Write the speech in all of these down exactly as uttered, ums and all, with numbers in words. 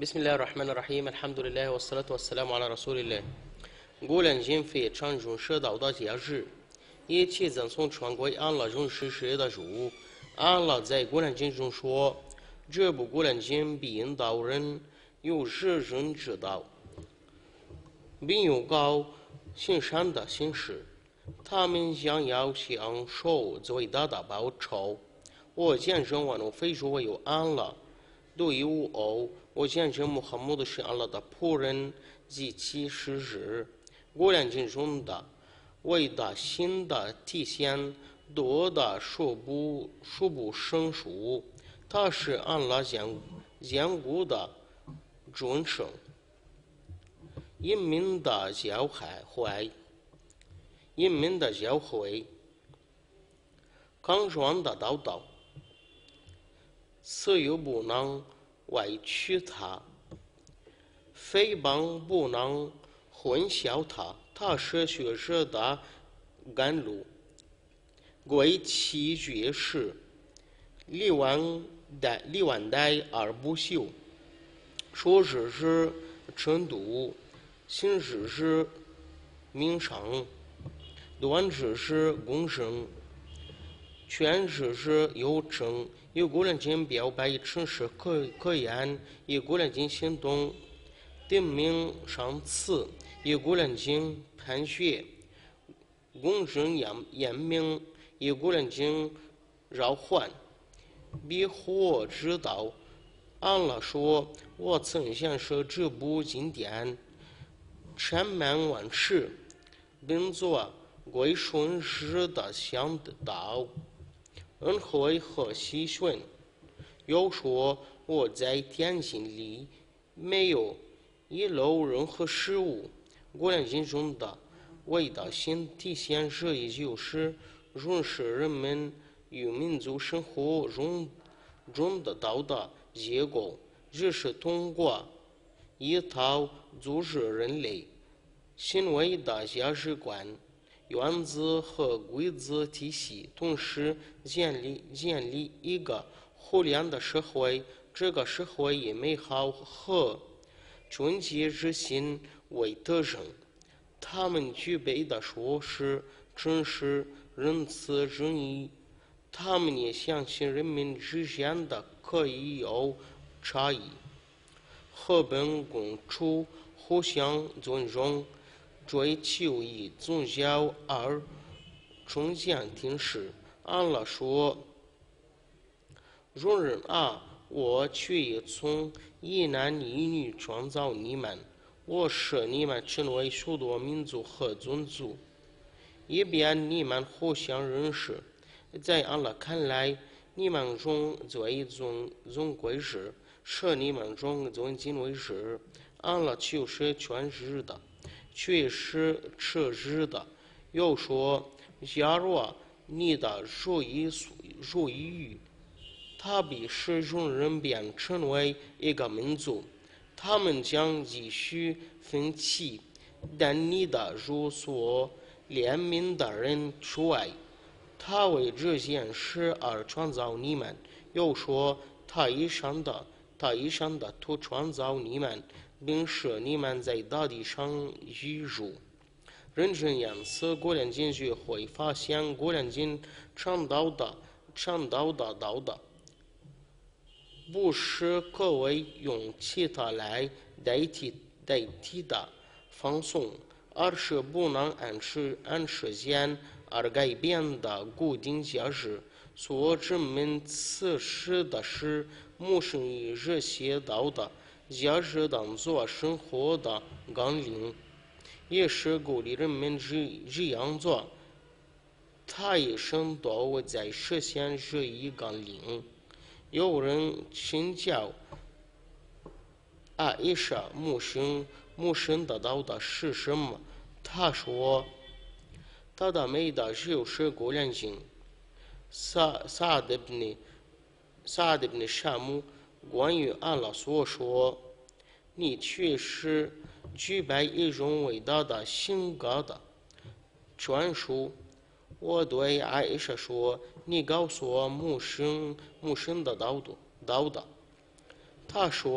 بسم الله الرحمن الرحيم الحمد لله والصلاة والسلام على رسول الله。古兰经非常重视道的节日，一切赠送传归安拉认识谁的主。安拉在古兰经中说，这部古兰经必引导人有使人知道，并有高行善的行事，他们将要享受最大的报酬。我见证万物非除唯有安拉，独一无二。我见证穆罕默德是安拉的仆人及其使者。古兰经中的伟大性的体现多的数不数不胜数，它是安拉坚坚固的准绳，人民的教诲，人民的教诲，康庄的道道，所有不能歪曲它，诽谤不能混淆它。它是学者的甘露，归其绝世，历万代历万代而不朽。说知之程度，行知之名声，断知之公正，劝知之有正。以古兰经表白诚实可可言，以古兰经行动定名上次，以古兰经判决公正严严明，以古兰经召唤逼迫之道。安拉说：“我曾显示这部经典，缠绵万世，并作归顺之的向导。恩惠和喜讯。又说我在天经里没有遗漏任何事物。”古兰经中的伟大性体现这一就是认识人们与民族生活中中的道德结构，这是通过一套组织人类行为的价值观、原则和规则体系，同时建立建立一个互联的社会。这个社会以美好和纯洁之心为特征，他们具备的说是诚实、仁慈、正义。他们也相信人民之间的可以有差异，和平共处，互相尊重，追求以宗教而崇敬天使。安拉说：“众人啊，我却也从一男一女创造你们，我使你们成为许多民族和种族，以便你们互相认识。在安拉看来，你们中最尊尊贵者，是你们中最敬畏者。安拉就是全知的，却是彻知的。”又说：“假如你的如意如意语，他必使众人变成为一个民族，他们将继续分歧，但你的如所怜悯的人除外。他为这件事而创造你们。”又说：“他以上的他以上的土创造你们，并使你们在大地上居住。”认真研思古兰经就会发现，古兰经倡导的倡导的道德，不是可谓用其他来代替代替的放送，而是不能按时按时间而改变的固定价值。所证明此时的是穆圣以这些道德价值当作生活的纲领，也是鼓励人们这样做。他一生都在实现这一纲领。有人请教阿伊莎穆圣穆圣的道德是什么？他说：“他的美德就是古兰经。”萨萨德布尼萨德布尼沙姆关于安拉所说：“你确实具备一种伟大的性格的传述。”我对艾伊莎说：“你告诉我穆圣穆圣的道德道德。”他说：“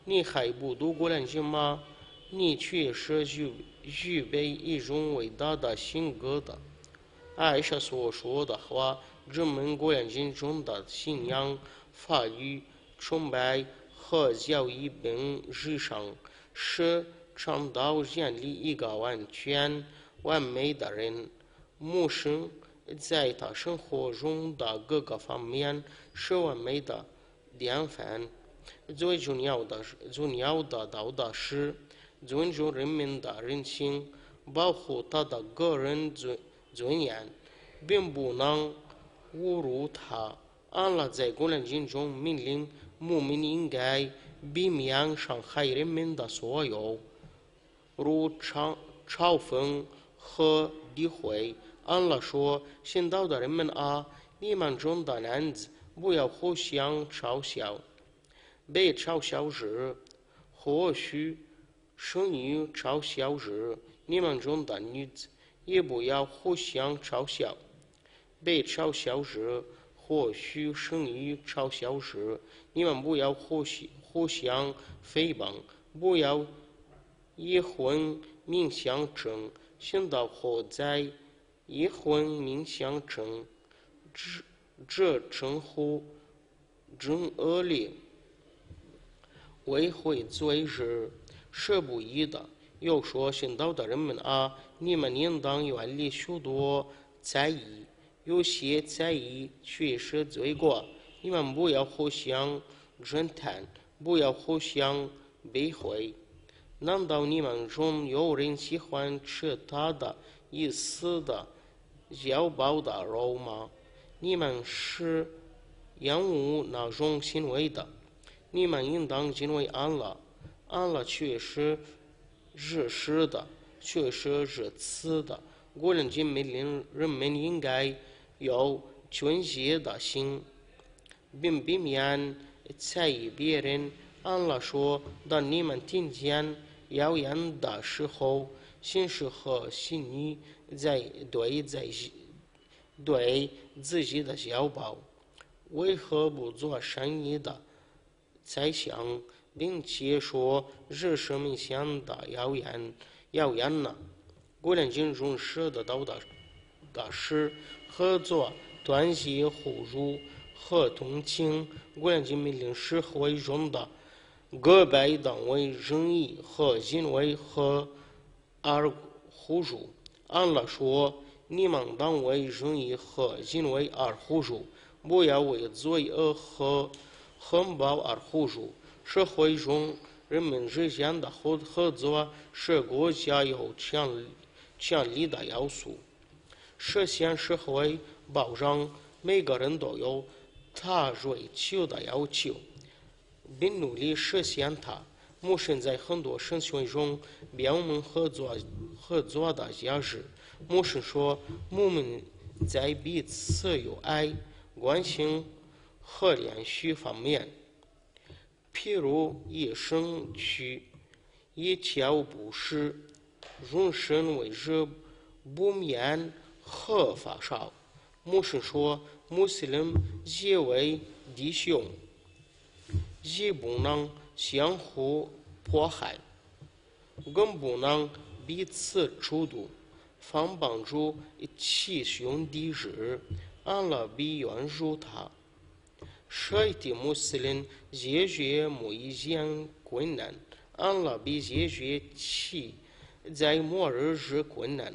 你还不读过来经吗？你却是预预备一种伟大的性格的。爱上所说的话，人们过来经中的信仰、法律、崇拜和教义并日常，是倡导建立一个完全完美的人。牧师在他生活中的各个方面是完美的典范。最重要的重要的道德是尊重人民的人情，保护他的个人尊尊严，并不能侮辱他。安拉在古兰经中命令牧民应该避免伤害人民的所有，如嘲嘲讽和诋毁。安拉说：“信道的人们啊，你们中的男子不要互相嘲笑。被嘲笑时，或许生于嘲笑时，你们中的女子也不要互相嘲笑。被嘲笑时，或许生于嘲笑时，你们不要互互相诽谤，不要以婚命相争。信道后在以婚命相争，这这称呼真恶劣。为会罪日是不义的。又说，信道的人们啊，你们应当远离许多灾异，有些灾异却是罪过。你们不要互相侦探，不要互相诋毁。难道你们中有人喜欢吃他的已死的腰包的肉吗？你们是厌恶那种行为的。你们应当敬畏安拉，安拉却是日时的，却是日此的。古兰经命令人们应该有纯洁的心，并避免在意别人。安拉说：“当你们听见谣言的时候，心事和心女在对在对自己的腰包，为何不做善意的猜想，并且说是生命相的谣言谣言呢？”古兰经中说的道德的是合作、团结、互助和同情。古兰经命令社会中的各辈当为仁义和敬畏和而互助。安拉说：“你们当为仁义和敬畏而互助，不要为罪恶和横暴而互助。”社会中人们之间的合合作是国家有强强力的要素。实现社会保障，每个人都有他追求的要求，并努力实现它。牧师在很多圣训中表明合作合作的价值。牧师说，牧民在彼此有爱、关心和连续方面，譬如一生去一条不是人身为之不免和发烧。牧师说，穆斯林结为弟兄，也不能相互迫害，更不能彼此嫉妒。方帮助其兄弟日，安拉必援助他。谁的穆斯林解决某一件困难，安拉必解决其在末日之困难。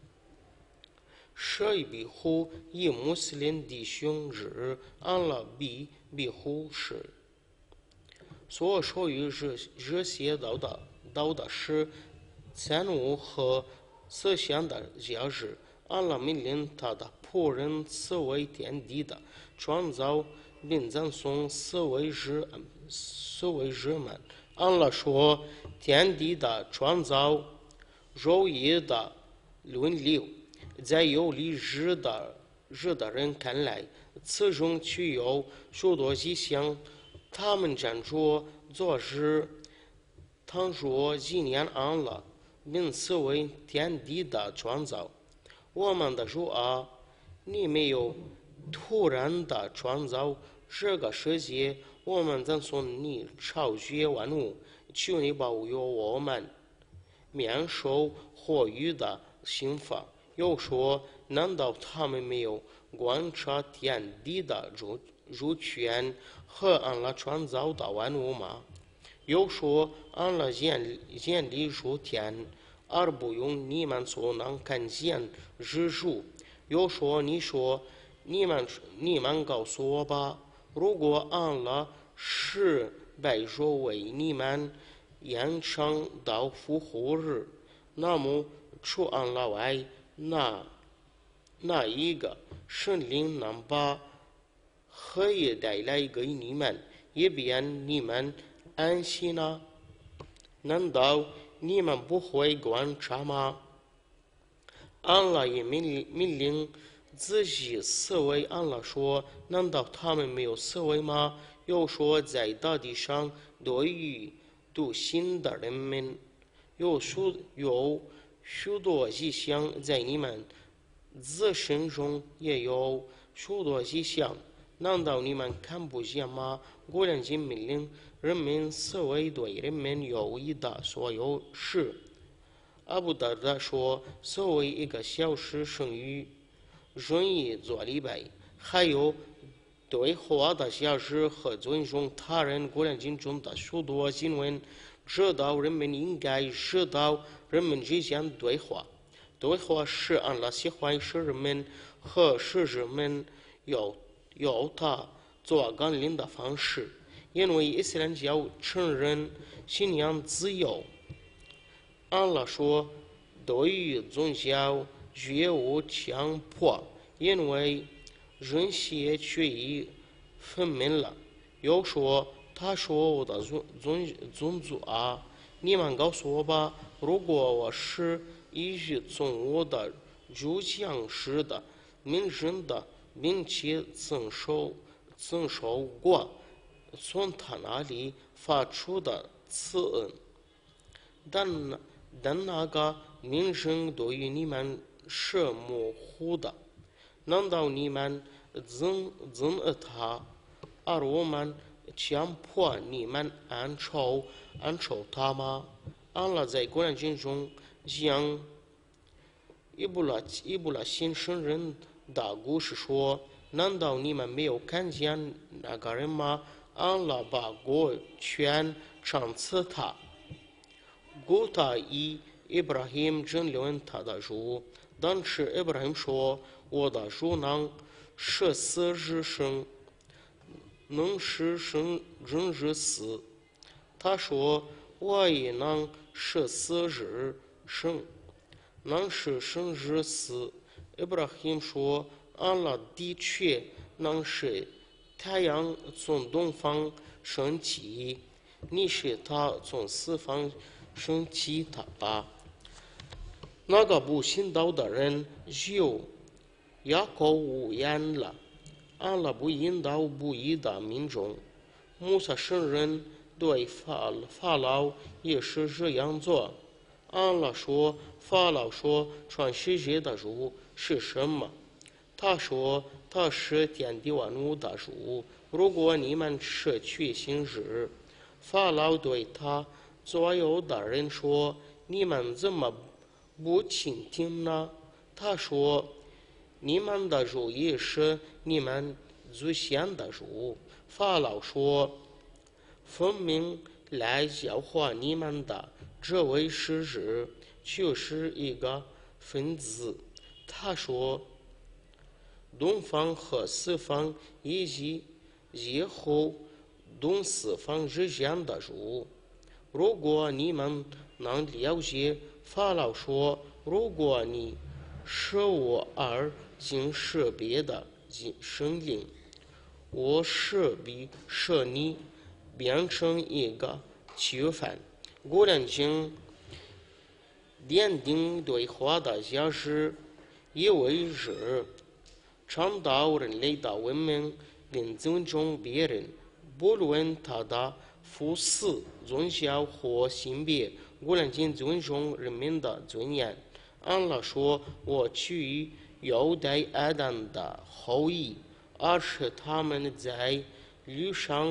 谁庇护一穆斯林弟兄日，安拉必庇护时。所属于这这些道德道德是参悟和思想的价值。安拉命令他的仆人慈为天地的创造，并赞颂慈为日慈为日们。安拉说，天地的创造，昼夜的轮流，在有理日的日的人看来，此中具有许多迹象。他们站着做事，倘若纪念安拉，并此为天地的创造。我们的主啊，你没有突然的创造这个世界， 我们赞颂你超越万物，求你保佑我们免受火狱的刑罚。又说，难道他们没有观察天地的主主权和安拉创造的万物吗？又说，安拉建建立诸天，而不用你们所能看见日出。又说，你说，你们你们告诉我吧，如果安拉是白昼为你们延长到复活日，那么除安拉外，那哪一个神灵能把黑夜带来给你们，以便你们安息呢？难道你们不会观察吗？安拉也命命令自己思维。安拉说：“难道他们没有思维吗？”又说，在大地上对于笃信的人们，有许有许多迹象，在你们自身中也有许多迹象。难道你们看不见吗？古兰经命令人们思维对人们有益的所有事。阿布达达说，所谓一个小时生于容易做礼拜，还有对话的价值和尊重他人。古兰经中的许多经文知道人们应该知道人们之间对话。对话是安拉喜欢使人们和使人们有有他做纲领的方式，因为伊斯兰教承认信仰自由。安拉说，对于宗教绝无强迫，因为人血却已分明了。又说，他说，我的宗宗宗族啊，你们告诉我吧，如果我是依据从我的主讲师的名人的，并且曾受曾受过从他那里发出的赐恩，但但那个名声对于你们是模糊的，难道你们憎憎恶他，而我们强迫你们按照按照他吗？安拉在古兰经中讲伊布拉伊布拉辛圣人的故事说，难道你们没有看见那个人吗？安拉把国权赏赐他，故他以伊布拉辛争论他的主。但是伊布拉辛说，我的主能使死日生，能使生人日死。他说，我也能使死日生，能使生日死。伊布拉辛说，安拉的确能使太阳从东方升起，你使它从西方升起它吧。那个不信道的人就哑口无言了。安拉不引导不义的民众。穆萨圣人对法法老也是这样做。安拉说，法老说，创世界的主是什么？他说，他是天地万物的主。如果你们是去行日，法老对他左右的人说，你们怎么不倾听呢？他说，你们的主也是你们祖先的主。法老说，分明来教化你们的这位使者就是一个分子。他说，东方和西方以及以后东西方之间的主。如果你们能了解，法老说，如果你是我而今是别的神灵，我势必使你变成一个囚犯。古兰经奠定对话的价值，意味着倡导人类的文明并尊重别人，不论他的肤色、宗教或性别。古兰经尊重人民的尊严。安拉说，我去优待亚当的后裔，而是他们在路上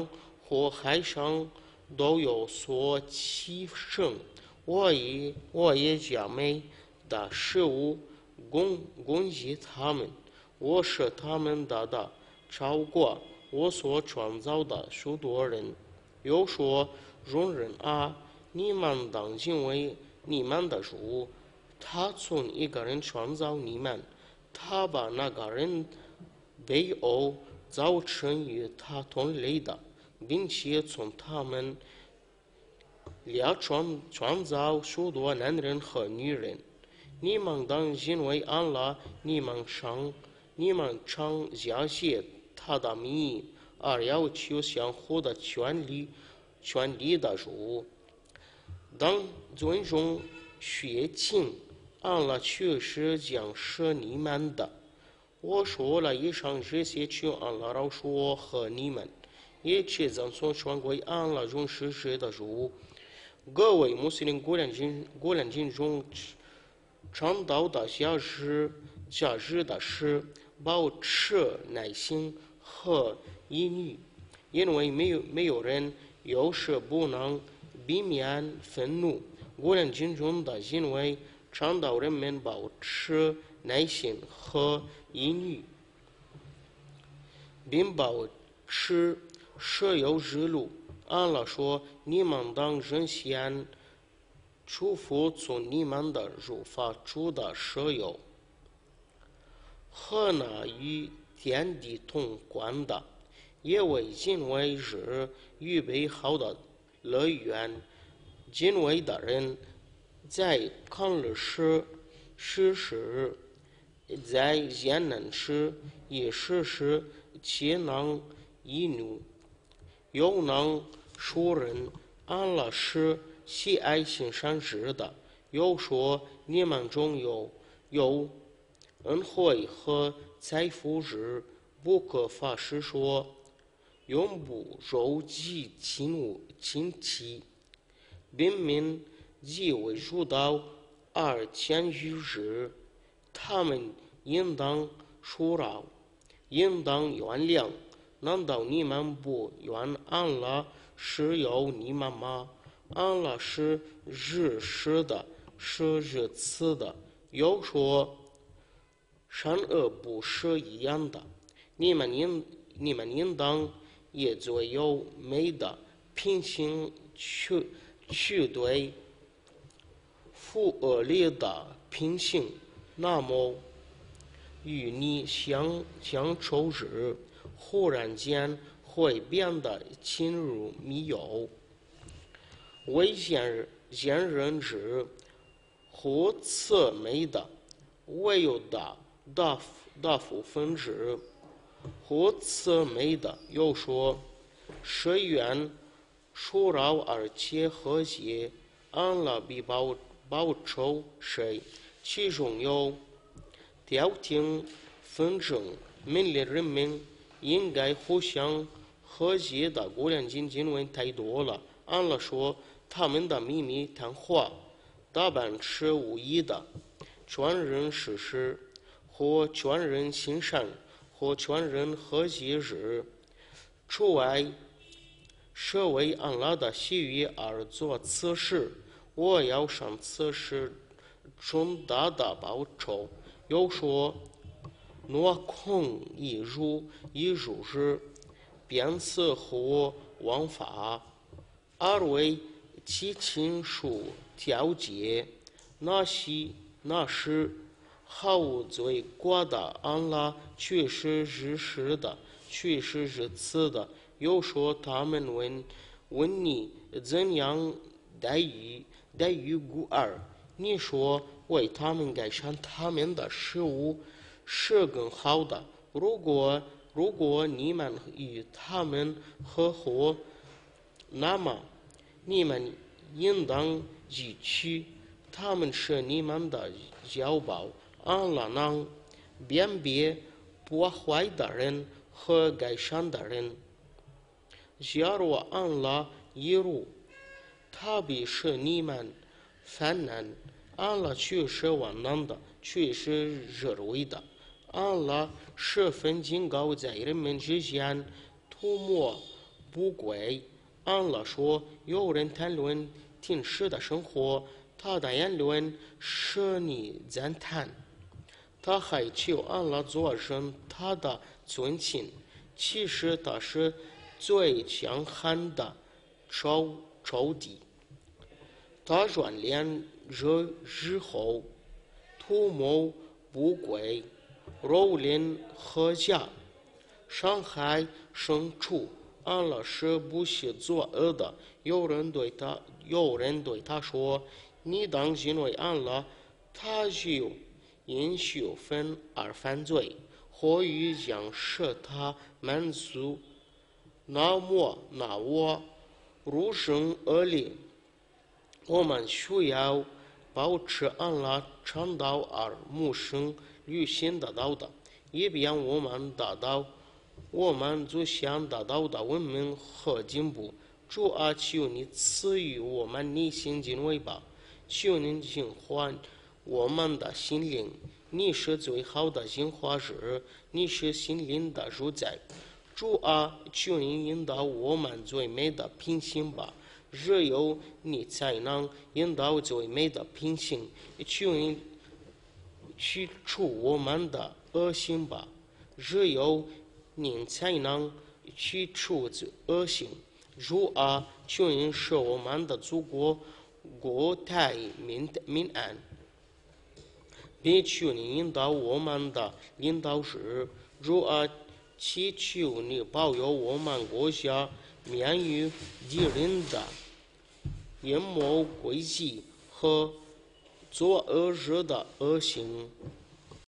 和海上都有所起生。我也我也将美的食物供供给他们，我使他们大大超过我所创造的许多人。又说：众人啊，你们当敬畏你们的主，他从一个人创造你们，他把那个人背后造成与他同类的，并且从他们俩创创造许多男人和女人。你们当敬畏安拉，你们常你们常假借他的名义而要求相互的权利权利的主。当尊重血亲，安拉确实将是你们的。我说了以上这些，求安拉饶恕我和你们，也切赠送传归安拉中使者的主。各位穆斯林果然经果然经中倡导的价值价值的是保持耐心和隐喻，因为没有没有人有时不能避免愤怒。果然经中的因为倡导人们保持耐心和隐喻，并保持舍友之路。安拉说：你们当认先祝福从你们的入发出的舍友，和那与天地同观的，也为敬畏日预备好的乐园。敬畏的人在抗日时时时，在艰难时也时时且能易怒，又能恕人。安拉是喜爱行善事的。又说：你们中有有恩惠和财富时，不可发誓说永不周济亲亲戚，并命以为主道而谦于之。他们应当恕饶，应当原谅。难道你们不愿安拉是有你们吗？安拉是日时的，是日次的。又说：善恶不是一样的，你们应你们应当也最有美的品行去去对付恶劣的品行。那么与你相相处时，忽然间会变得亲如密友，为见见人之或此美的，唯有大大大部分之或此美的。又说：谁愿恕饶而且和谐，安拉必报报酬谁。其中有调停纷争，命令人们应该互相和谐的果然经经文太多了。安拉说：他们的秘密谈话大半是无益的，劝人实施，或劝人行善，或劝人和谐时，除外是为安拉的喜悦而做此事，我要上此事重大的报酬。又说：若空一入一入日，便是或枉法，而为其亲属调节，那时那时毫无罪过的安拉却是日时的，却是日次的。又说：他们问问你怎样待遇待遇孤儿，你说为他们改善他们的事物是更好的。如果如果你们与他们合伙，那么你们应当记取他们是你们的交报。安拉能辨别破坏的人和改善的人。假如安拉一如，他必使你们烦难。安拉却是万能的，却是热为的。安拉十分警告在人们之间涂抹不轨。安乐说，有人谈论停止的生活，他的言论使你赞叹。他还求安乐做人他的尊亲，其实他是最强悍的仇仇敌。他转脸日日后，图谋不轨，蹂躏和家，伤害牲畜。安乐是不惜作恶的。有人对他，有人对他说：“你当因为安乐，他就因羞愤而犯罪，或欲将使他满足。那么，那我入生恶灵。我们需要保持安乐倡导而牧生履行的道德，以便我们达到我们祖先达到的文明和进步。主啊，求你赐予我们你心敬畏吧，求你净化我们的心灵。你是最好的净化者，你是心灵的主宰。主啊，求你引导我们最美的品行吧，只有你才能引导最美的品行。求你去除我们的恶行吧，只有你才能去除恶行。主啊，求你使我们的祖国国泰民民安，并求你引导我们的领导者。主啊，祈求你保佑我们国家免于敌人的阴谋诡计和作恶者的恶行。